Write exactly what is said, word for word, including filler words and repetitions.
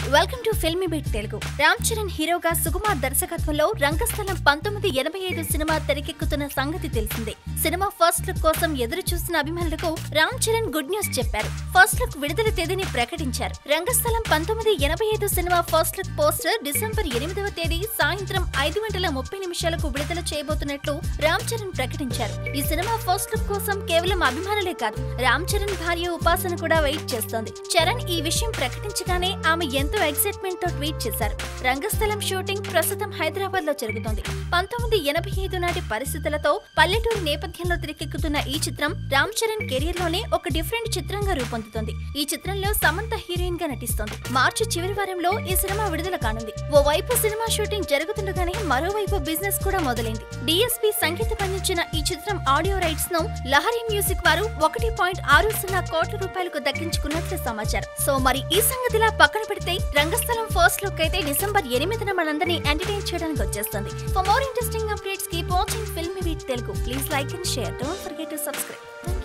Welcome to Filmibeat Telugu. Ram Charan హీరోగా సుకుమార్ దర్శకత్వంలో రంగస్థలం పంతొమ్మిది ఎనభై ఐదు సినిమా తెరకెక్కుతున్న సంగతి తెలిసిందే. సినిమా ఫస్ట్ లుక్ కోసం ఎదురు చూసిన అభిమానులకు రామ్ చరణ్ గుడ్ న్యూస్ చెప్పారు. ఫస్ట్ లుక్ విడుదల తేదీని ప్రకటించారు. రంగస్థలం పంతొమ్మిది ఎనభై ఐదు సినిమా ఫస్ట్ లుక్ పోస్టర్ డిసెంబర్ ఎనిమిదవ తేదీ సాయంత్రం ఐదు గంటల ముప్పై నిమిషాలకు విడుదల చేయబోతున్నట్లు రామ్ చరణ్ ప్రకటించారు. ఈ సినిమా ఫస్ట్ లుక్ కోసం కేవలం అభిమానులే కాదు, రామ్ చరణ్ భార్య ఉపాసన కూడా వెయిట్ చేస్తోంది. చరణ్ ఈ విషయం ప్రకటించగానే ఆమె ఎంతో ఎక్సైట్మెంట్ తో ట్వీట్ చేశారు. రంగస్థలం షూటింగ్ ప్రస్తుతం హైదరాబాద్ లో జరుగుతోంది. పంతొమ్మిది ఎనభై ఐదు నాటి పరిస్థితులతో పల్లెటూరు నేపథ్యంలో తెరకెక్కుతున్న ఈ చిత్రం రామ్ చరణ్ కెరీర్ లోనే ఒక డిఫరెంట్ చిత్రంగా రూపొందుతోంది. ఈ చిత్రంలో సమంత హీరోయిన్ గా నటిస్తోంది. మార్చి చివరి వారంలో ఈ సినిమా విడుదల కానుంది. ఓ వైపు సినిమా షూటింగ్ జరుగుతుండగానే మరోవైపు బిజినెస్ కూడా మొదలైంది. డిఎస్పీ సంగీతం అందించిన ఈ చిత్రం ఆడియో రైట్స్ ను లహరి మ్యూజిక్ వారు ఒకటి పాయింట్ ఆరు సున్నా కోట్ల రూపాయలకు దక్కించుకున్నట్లు సమాచారం. సో మరి ఈ సంగతిలా పక్కన పెడితే రంగస్థలం ఫస్ట్ లుక్ అయితే డిసెంబర్ ఎనిమిదిన మనందరినీ ఎంటర్టైన్ చేయడానికి వచ్చేస్తుంది. For more interesting updates keep watching Filmibeat Telugu. Please like and share. Don't forget to subscribe.